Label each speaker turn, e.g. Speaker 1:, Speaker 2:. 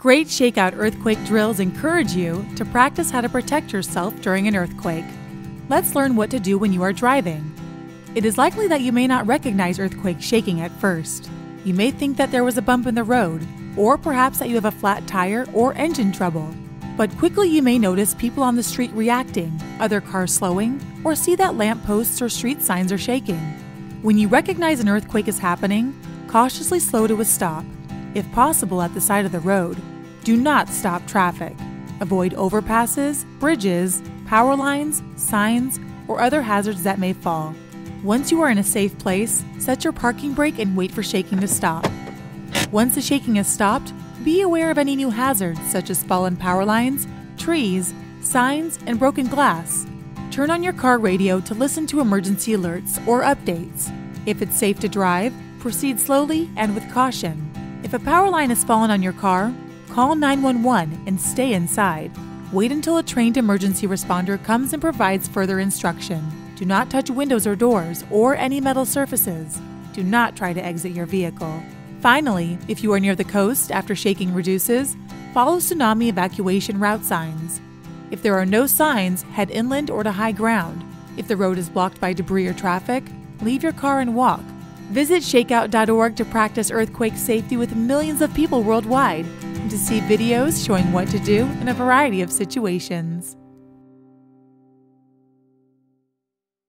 Speaker 1: Great shakeout earthquake drills encourage you to practice how to protect yourself during an earthquake. Let's learn what to do when you are driving. It is likely that you may not recognize earthquake shaking at first. You may think that there was a bump in the road, or perhaps that you have a flat tire or engine trouble. But quickly you may notice people on the street reacting, other cars slowing, or see that lampposts or street signs are shaking. When you recognize an earthquake is happening, cautiously slow to a stop, if possible at the side of the road. Do not stop traffic. Avoid overpasses, bridges, power lines, signs, or other hazards that may fall. Once you are in a safe place, set your parking brake and wait for shaking to stop. Once the shaking has stopped, be aware of any new hazards such as fallen power lines, trees, signs, and broken glass. Turn on your car radio to listen to emergency alerts or updates. If it's safe to drive, proceed slowly and with caution. If a power line has fallen on your car, call 911 and stay inside. Wait until a trained emergency responder comes and provides further instruction. Do not touch windows or doors or any metal surfaces. Do not try to exit your vehicle. Finally, if you are near the coast after shaking reduces, follow tsunami evacuation route signs. If there are no signs, head inland or to high ground. If the road is blocked by debris or traffic, leave your car and walk. Visit shakeout.org to practice earthquake safety with millions of people worldwide and to see videos showing what to do in a variety of situations.